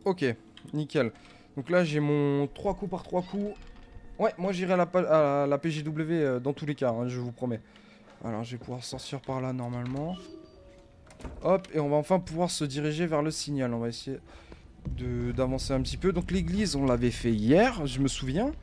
Ok, nickel. Donc là, j'ai mon 3 coups par 3 coups. Ouais, moi j'irai à la PJW dans tous les cas, hein, je vous promets. Alors, je vais pouvoir sortir par là normalement. Hop, et on va enfin pouvoir se diriger vers le signal. On va essayer d'avancer un petit peu. Donc l'église, on l'avait fait hier, je me souviens.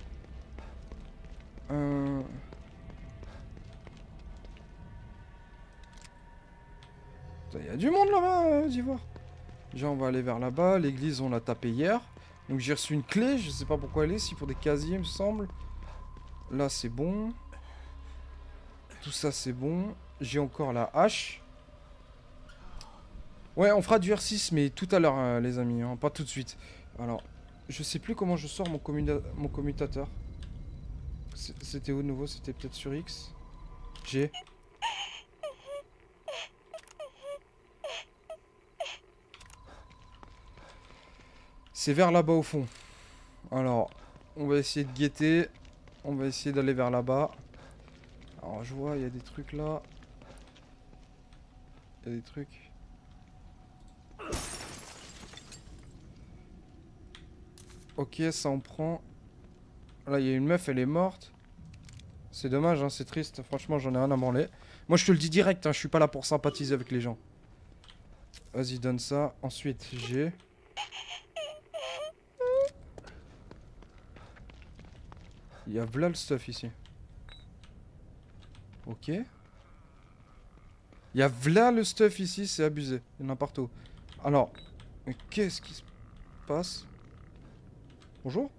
Il y a du monde là-bas, d'Ivoire. Déjà, on va aller vers là-bas. L'église, on l'a tapé hier. Donc j'ai reçu une clé, je sais pas pourquoi elle est, si pour des casiers, il me semble. Là, c'est bon. Tout ça, c'est bon. J'ai encore la hache. Ouais, on fera du R6, mais tout à l'heure, les amis, hein, pas tout de suite. Alors, je sais plus comment je sors mon commutateur. C'était où de nouveau? C'était peut-être sur X. G. C'est vers là-bas au fond. Alors, on va essayer de guetter. On va essayer d'aller vers là-bas. Alors, je vois, il y a des trucs là. Il y a des trucs. Ok, ça en prend. Là, il y a une meuf, elle est morte. C'est dommage, hein, c'est triste. Franchement, j'en ai rien à branler. Moi, je te le dis direct, hein, je suis pas là pour sympathiser avec les gens. Vas-y, donne ça. Ensuite, j'ai... Il y a v'là le stuff ici. Ok. Il y a v'là le stuff ici, c'est abusé. Il y en a partout. Alors, mais qu'est-ce qui se passe? Bonjour?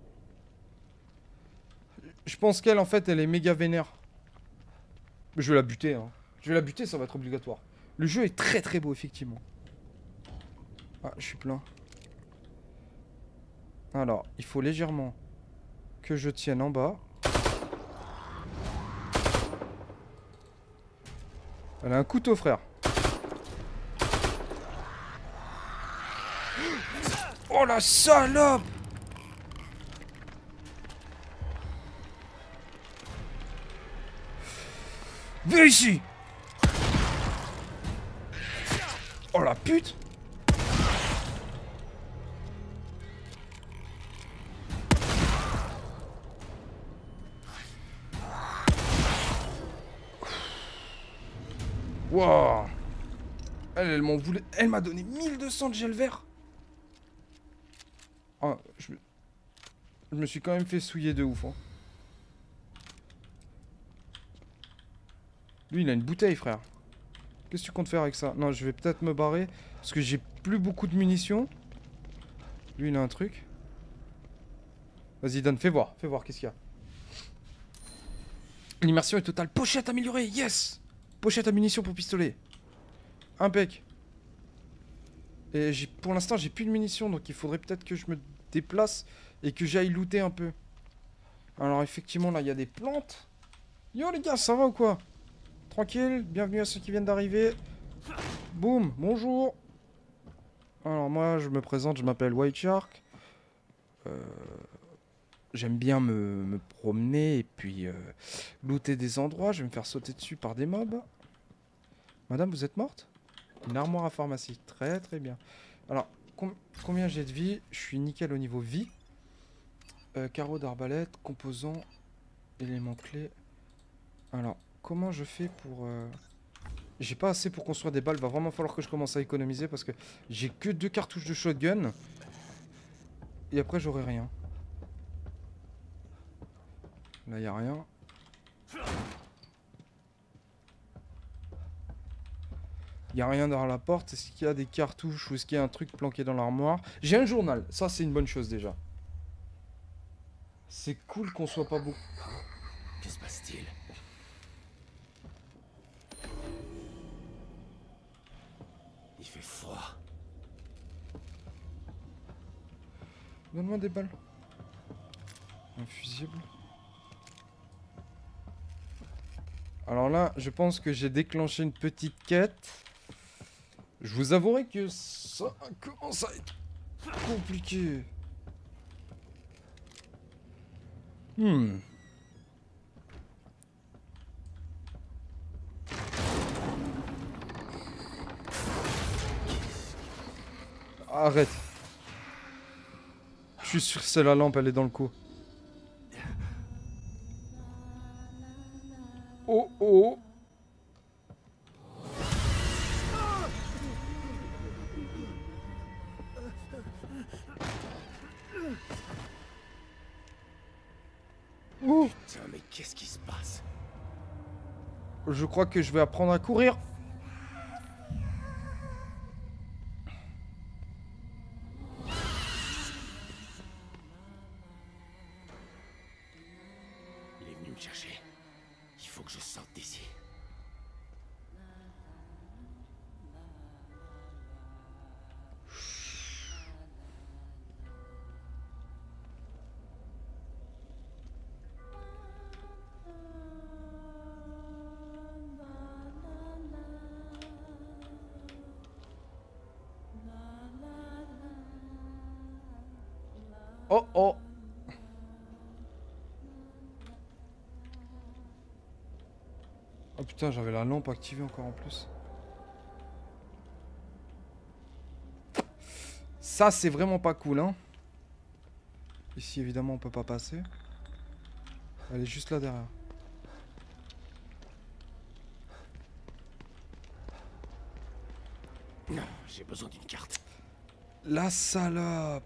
Je pense qu'elle, en fait, elle est méga vénère. Je vais la buter, hein. Je vais la buter, ça va être obligatoire. Le jeu est très très beau, effectivement. Ah, je suis plein. Alors, il faut légèrement que je tienne en bas. Elle a un couteau, frère. Oh la salope! Viens ici! Oh la pute! Wow! Elle m'en voulait. Elle m'a donné 1200 de gel vert! Oh, je me suis quand même fait souiller de ouf, hein. Lui, il a une bouteille, frère. Qu'est-ce que tu comptes faire avec ça? Non, je vais peut-être me barrer. Parce que j'ai plus beaucoup de munitions. Lui, il a un truc. Vas-y, donne, fais voir qu'est-ce qu'il y a. L'immersion est totale. Pochette améliorée, yes! Pochette à munitions pour pistolet. Impec. Et pour l'instant, j'ai plus de munitions, donc il faudrait peut-être que je me déplace et que j'aille looter un peu. Alors, effectivement, là, il y a des plantes. Yo, les gars, ça va ou quoi? Tranquille, bienvenue à ceux qui viennent d'arriver. Boum, bonjour. Alors, moi, je me présente, je m'appelle White Shark. J'aime bien me promener et puis looter des endroits. Je vais me faire sauter dessus par des mobs. Madame, vous êtes morte? Une armoire à pharmacie. Très très bien. Alors, combien j'ai de vie? Je suis nickel au niveau vie. Carreau d'arbalète, composants, éléments clés. Alors, comment je fais pour... J'ai pas assez pour construire des balles. Va vraiment falloir que je commence à économiser parce que j'ai que 2 cartouches de shotgun. Et après, j'aurai rien. Là, y a rien. Y a rien dans la porte. Est-ce qu'il y a des cartouches ou est-ce qu'il y a un truc planqué dans l'armoire? J'ai un journal. Ça, c'est une bonne chose déjà. C'est cool qu'on soit pas beaucoup. Que se passe-t-il? Il fait froid. Donne-moi des balles. Un fusible. Alors là, je pense que j'ai déclenché une petite quête. Je vous avouerai que ça commence à être compliqué. Arrête. Je suis sûr que c'est la lampe, elle est dans le coup. Oh oh. Oh. Putain, mais qu'est-ce qui se passe? Je crois que je vais apprendre à courir. Il est venu me chercher. Il faut que je sorte d'ici. Oh oh. Oh putain, j'avais la lampe activée encore en plus. Ça, c'est vraiment pas cool, hein. Ici, évidemment, on peut pas passer. Elle est juste là derrière. Non, j'ai besoin d'une carte. La salope.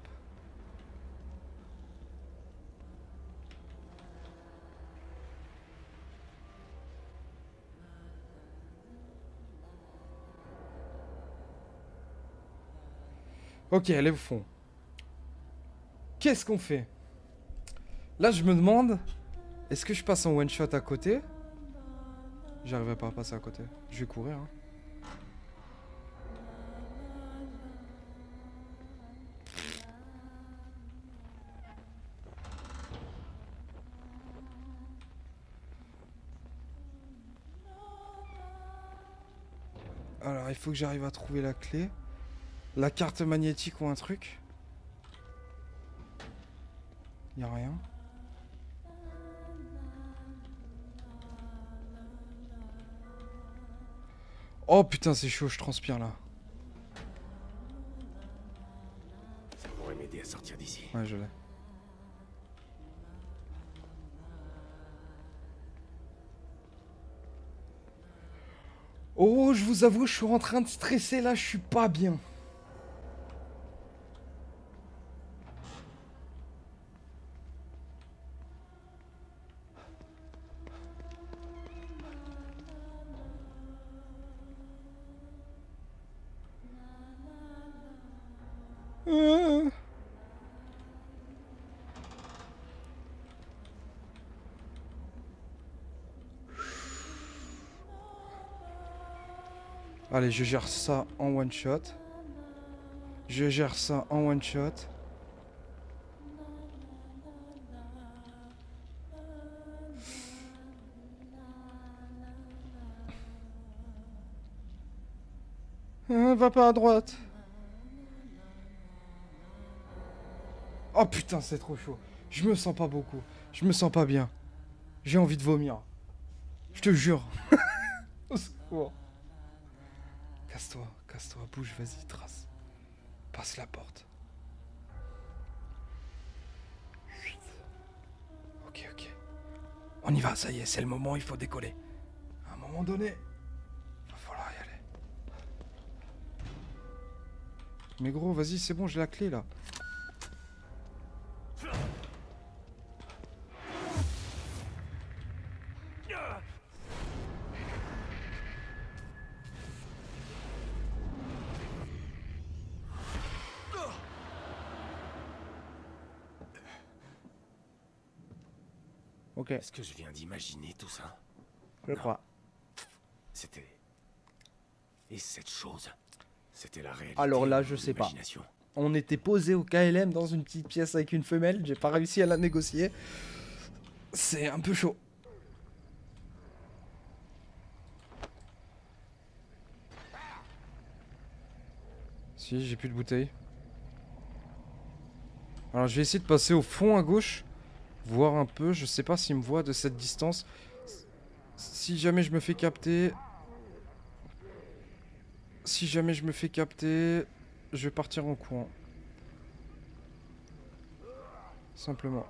Ok, elle est au fond. Qu'est-ce qu'on fait? Là, je me demande, est-ce que je passe en one shot à côté? J'arriverai pas à passer à côté. Je vais courir, hein. Alors, il faut que j'arrive à trouver la clé. La carte magnétique ou un truc. Y a rien. Oh putain, c'est chaud, je transpire là. Ça pourrait m'aider à sortir d'ici. Ouais, je l'ai. Oh, je vous avoue, je suis en train de stresser là, je suis pas bien. Allez, je gère ça en one shot. Je gère ça en one shot. Va pas à droite. Oh putain, c'est trop chaud. Je me sens pas beaucoup. Je me sens pas bien. J'ai envie de vomir. Je te jure. Au secours. Casse-toi, bouge, vas-y, trace. Passe la porte. Chut. Ok. On y va, ça y est, c'est le moment, il faut décoller. À un moment donné, va falloir y aller. Mais gros, vas-y, c'est bon, j'ai la clé là. Ok, Est-ce que je viens d'imaginer tout ça? je crois. C'était... Et cette chose? C'était la réalité. Alors là, ou je sais pas. l'imagination? On était posé au KLM dans une petite pièce avec une femelle. J'ai pas réussi à la négocier. C'est un peu chaud. Si, j'ai plus de bouteille. Alors je vais essayer de passer au fond à gauche. Voir un peu. Je sais pas s'il me voit de cette distance. Si jamais je me fais capter... Si jamais je me fais capter... Je vais partir en courant. Simplement.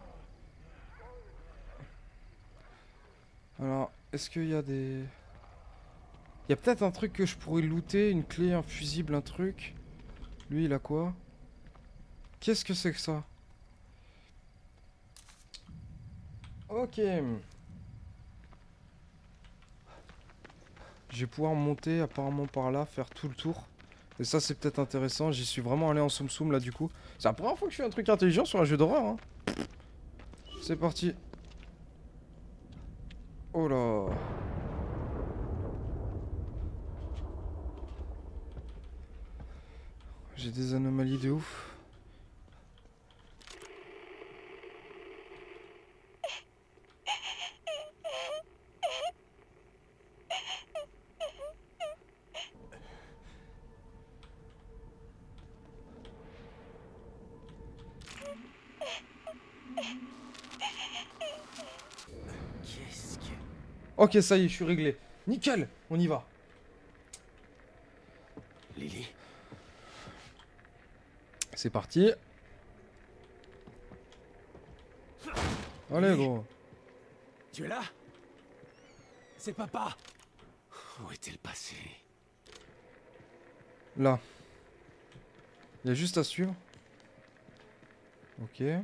Alors, est-ce qu'il y a des... Il y a peut-être un truc que je pourrais looter, une clé, un fusible, un truc. Lui, il a quoi? Qu'est-ce que c'est que ça? Ok. Je vais pouvoir monter apparemment par là, faire tout le tour. Et ça, c'est peut-être intéressant. J'y suis vraiment allé en soum soum là, du coup. C'est la première fois que je fais un truc intelligent sur un jeu d'horreur. Hein. C'est parti. Oh là. J'ai des anomalies de ouf. Qu'est-ce que... Ok, ça y est, je suis réglé. Nickel, on y va. Lily? C'est parti. Allez, Lily. gros. Tu es là? C'est papa! Où est-elle passée? Là. Il y a juste à suivre. Ok.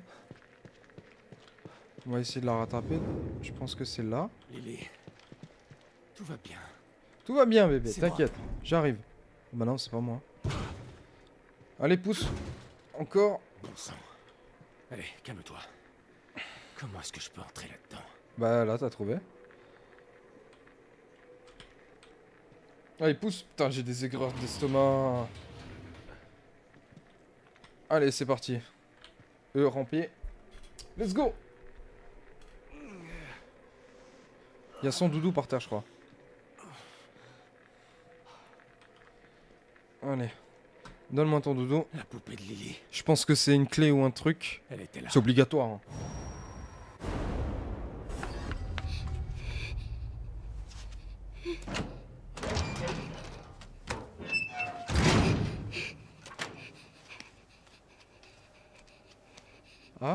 On va essayer de la rattraper. Je pense que c'est là. Lily, tout va bien. Tout va bien, bébé, C'est t'inquiète. J'arrive. Bah non, c'est pas moi. Allez, pousse. Encore. Bon sang. Allez, calme-toi. Comment est-ce que je peux entrer là-dedans? Bah là, t'as trouvé. Allez, pousse. Putain, j'ai des aigreurs d'estomac. Allez, c'est parti. Ramper. Let's go. Il y a son doudou par terre, je crois. Allez. Donne-moi ton doudou. La poupée de Lily. Je pense que c'est une clé ou un truc. Elle était là. C'est obligatoire. Hein. Ah?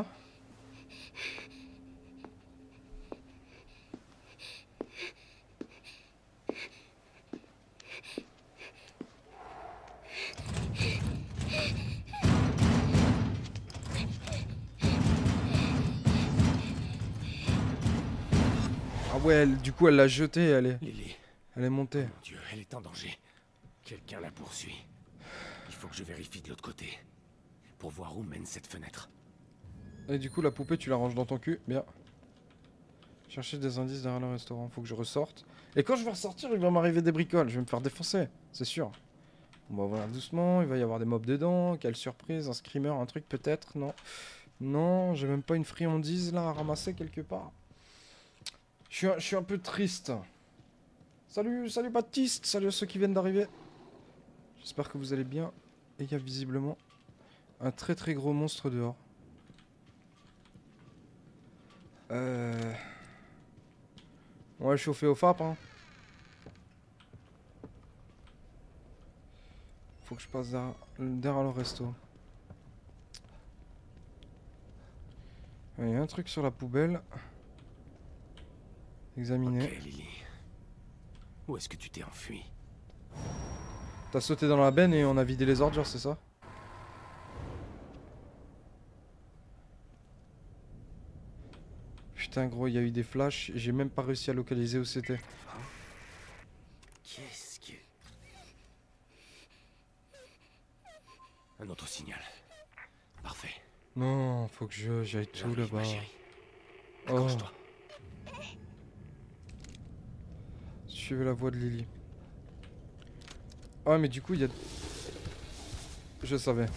Ah ouais, du coup elle l'a jetée, Lily. elle est montée. Mon Dieu, elle est en danger. Quelqu'un la poursuit. Il faut que je vérifie de l'autre côté. Pour voir où mène cette fenêtre. Et du coup la poupée tu la ranges dans ton cul, bien. Chercher des indices derrière le restaurant, faut que je ressorte. Et quand je vais ressortir, il va m'arriver des bricoles, je vais me faire défoncer, c'est sûr. On va voir doucement, il va y avoir des mobs dedans, quelle surprise, un screamer, un truc peut-être, non. Non, j'ai même pas une friandise là à ramasser quelque part. Je suis un peu triste. Salut Baptiste, salut à ceux qui viennent d'arriver. J'espère que vous allez bien. Et il y a visiblement un très très gros monstre dehors. On va chauffer au FAP, hein. Faut que je passe derrière le resto. Il y a un truc sur la poubelle. Examiner. Ok, Lily. Où est-ce que tu t'es enfui? T'as sauté dans la benne et on a vidé les ordures, c'est ça? Putain gros, il y a eu des flashs, j'ai même pas réussi à localiser où c'était. Qu'est-ce que... Un autre signal. Parfait. Non, faut que j'aille tout J'arrive, là-bas. ma chérie. Oh, Accroche-toi. suivez la voix de Lily. Ah mais du coup il y a... Je savais.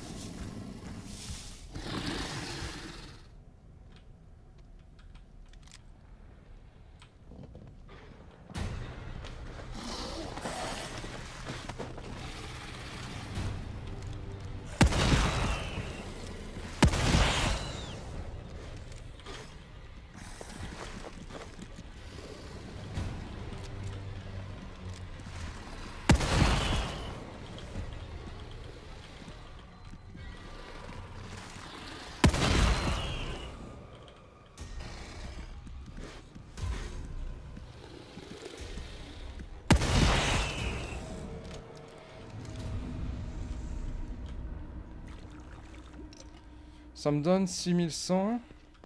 Ça me donne 6100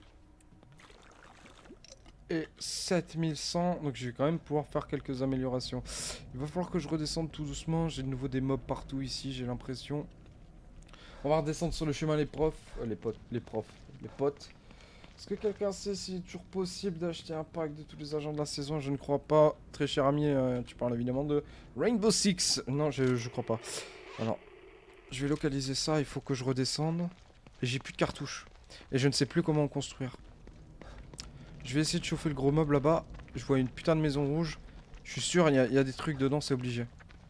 et 7100. Donc je vais quand même pouvoir faire quelques améliorations. Il va falloir que je redescende tout doucement. J'ai de nouveau des mobs partout ici, j'ai l'impression. On va redescendre sur le chemin les profs. Les potes. Est-ce que quelqu'un sait s'il est toujours possible d'acheter un pack de tous les agents de la saison? Je ne crois pas. Très cher ami, tu parles évidemment de Rainbow Six. Non, je crois pas. Alors, je vais localiser ça. Il faut que je redescende. Et j'ai plus de cartouches. Et je ne sais plus comment en construire. Je vais essayer de chauffer le gros mob là-bas. Je vois une putain de maison rouge. Je suis sûr, il y a des trucs dedans, c'est obligé.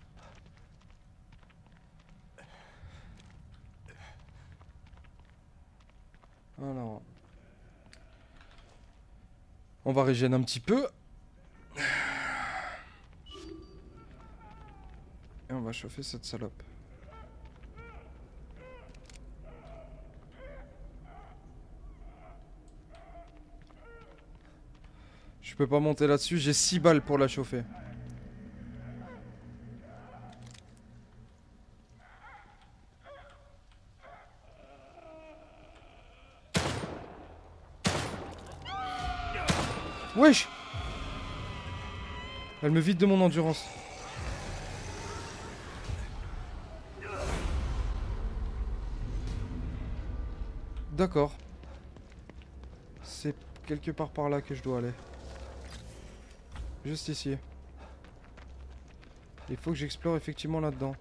Alors... On va régénérer un petit peu. Et on va chauffer cette salope. Je peux pas monter là-dessus, j'ai 6 balles pour la chauffer. Wesh! Elle me vide de mon endurance. D'accord. C'est quelque part par là que je dois aller. Juste ici. Il faut que j'explore effectivement là-dedans.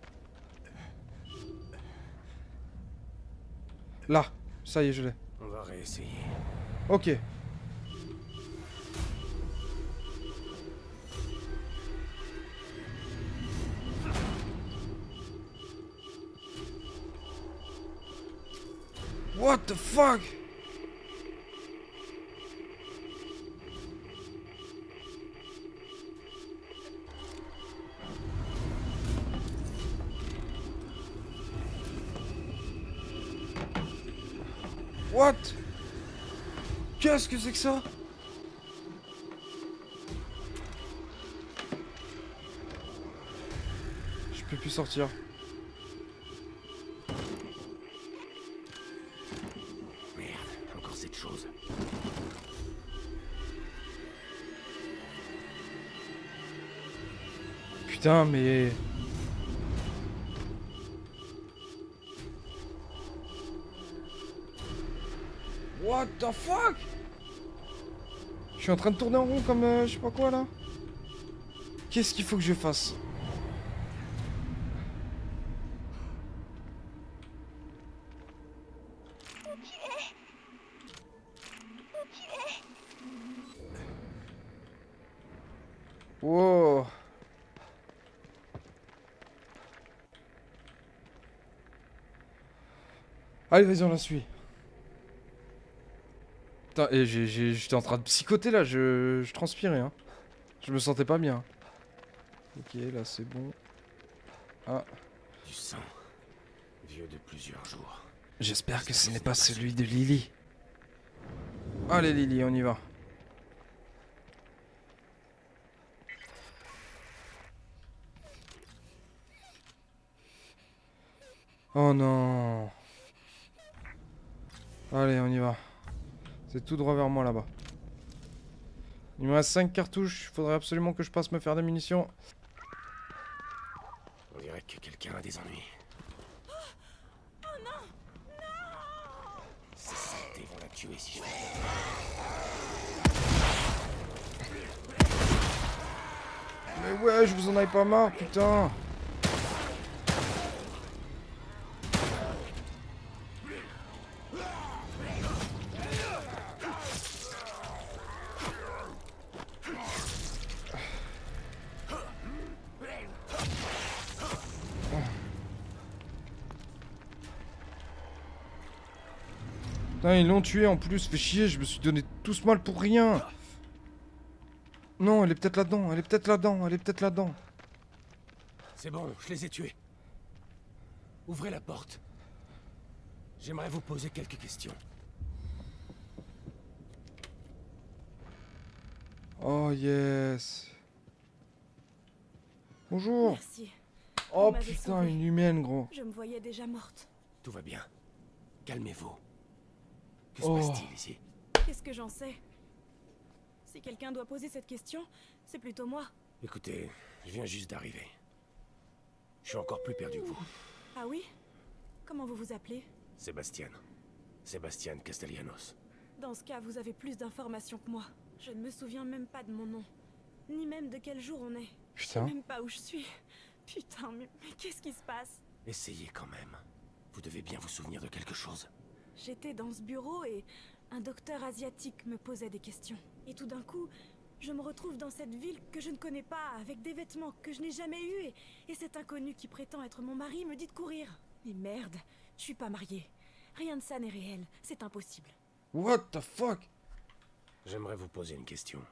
Là! Ça y est, je l'ai. On va réessayer. Ok. What the fuck? What? Qu'est-ce que c'est que ça? Je peux plus sortir. Merde, encore cette chose. Putain, mais... What the fuck? Je suis en train de tourner en rond comme je sais pas quoi là. Qu'est-ce qu'il faut que je fasse? Wow. Allez, vas-y, on la suit. Putain, et j'étais en train de psychoter là, je transpirais, hein. Je me sentais pas bien. Ok, là c'est bon. Ah. Du sang. Vieux de plusieurs jours. J'espère que ce n'est pas celui de Lily. Allez Lily, on y va. Oh non. Allez, on y va. C'est tout droit vers moi là-bas. Il me reste 5 cartouches. Il faudrait absolument que je passe me faire des munitions. On dirait que quelqu'un a des ennuis. Oh non! Non! Ces saletés vont la tuer si je fais. Mais ouais, je vous en avais pas marre, putain. Putain, ils l'ont tué en plus, fait chier, je me suis donné tout ce mal pour rien. Non, elle est peut-être là-dedans, elle est peut-être là-dedans, elle est peut-être là-dedans. C'est bon, je les ai tués. Ouvrez la porte. J'aimerais vous poser quelques questions. Oh yes. Bonjour. Merci. Oh m'avez putain, sauvée. une humaine, gros. Je me voyais déjà morte. Tout va bien. Calmez-vous. Que se passe-t-il ici? Qu'est-ce que j'en sais? Si quelqu'un doit poser cette question, c'est plutôt moi. Écoutez, je viens juste d'arriver. Je suis encore plus perdu que vous. Ah oui? Comment vous vous appelez? Sébastien. Sébastien Castellanos. Dans ce cas, vous avez plus d'informations que moi. Je ne me souviens même pas de mon nom. Ni même de quel jour on est. Je sais Putain. même pas où je suis. Putain, mais qu'est-ce qui se passe? Essayez quand même. Vous devez bien vous souvenir de quelque chose. J'étais dans ce bureau et un docteur asiatique me posait des questions. Et tout d'un coup, je me retrouve dans cette ville que je ne connais pas, avec des vêtements que je n'ai jamais eus, et cet inconnu qui prétend être mon mari me dit de courir. Mais merde, je suis pas mariée. Rien de ça n'est réel, c'est impossible. What the fuck? J'aimerais vous poser une question.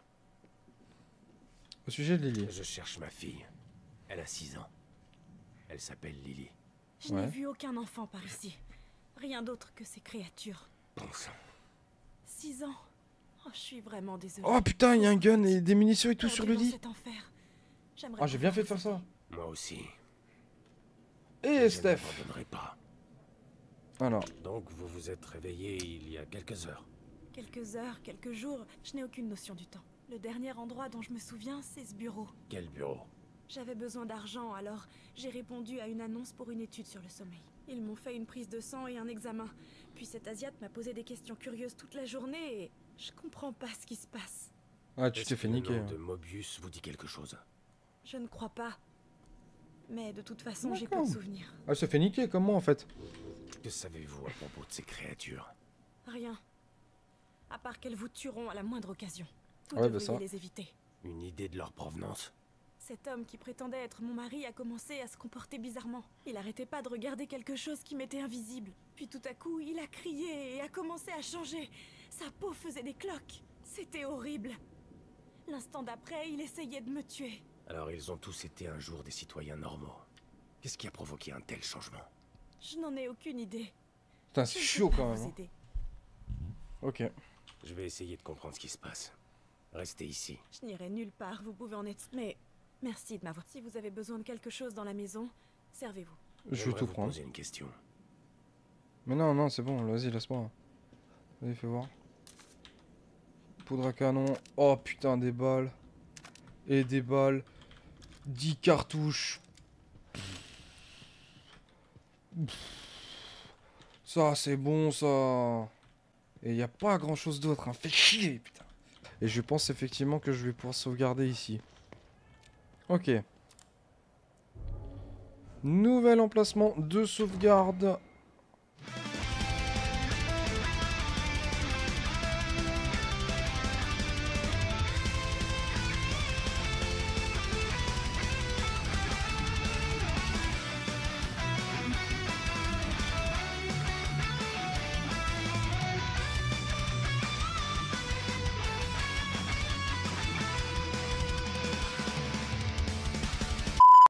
Au sujet de Lily. Je cherche ma fille. Elle a 6 ans. Elle s'appelle Lily. Je n'ai vu aucun enfant par ici. Rien d'autre que ces créatures. Bon sang. 6 ans. Oh, je suis vraiment désolée. Oh putain, il y a un gun et des munitions et tout sur le Dans lit. cet enfer. J'aimerais Ah, j'ai bien pouvoir fait de faire vous ça. aider. Moi aussi. Et Je Steph. n'abandonnerai pas. Alors, Donc vous vous êtes réveillé il y a quelques heures. Quelques heures, quelques jours, je n'ai aucune notion du temps. Le dernier endroit dont je me souviens, c'est ce bureau. Quel bureau? J'avais besoin d'argent, alors j'ai répondu à une annonce pour une étude sur le sommeil. Ils m'ont fait une prise de sang et un examen. Puis cet Asiate m'a posé des questions curieuses toute la journée et je comprends pas ce qui se passe. ah, tu Est-ce t'es que fait le niquer. nom hein. de Mobius vous dit quelque chose? Je ne crois pas. Mais de toute façon, j'ai peu D'accord. de souvenirs. Ah, elle se fait niquer, comme moi en fait. Que savez-vous à propos de ces créatures? Rien. À part qu'elles vous tueront à la moindre occasion. Vous Ouais, bah devriez ça. les éviter. Une idée de leur provenance? Cet homme qui prétendait être mon mari a commencé à se comporter bizarrement. Il arrêtait pas de regarder quelque chose qui m'était invisible. Puis tout à coup, il a crié et a commencé à changer. Sa peau faisait des cloques. C'était horrible. L'instant d'après, il essayait de me tuer. Alors ils ont tous été un jour des citoyens normaux. Qu'est-ce qui a provoqué un tel changement? Je n'en ai aucune idée. Putain, Je c'est ne peux chaud pas quand vous même. hein. aider. Ok. Je vais essayer de comprendre ce qui se passe. Restez ici. Je n'irai nulle part, vous pouvez en être... Mais merci de m'avoir... Si vous avez besoin de quelque chose dans la maison, servez-vous. Je vais J'aimerais tout vous prendre. poser une question. Mais non, non, c'est bon, vas-y, laisse-moi. Vas-y, fais voir. Poudre à canon. Oh putain, des balles. Et des balles. 10 cartouches. Ça, c'est bon, ça. Et y a pas grand chose d'autre, hein. Fais chier, putain. Et je pense effectivement que je vais pouvoir sauvegarder ici. Ok. Nouvel emplacement de sauvegarde.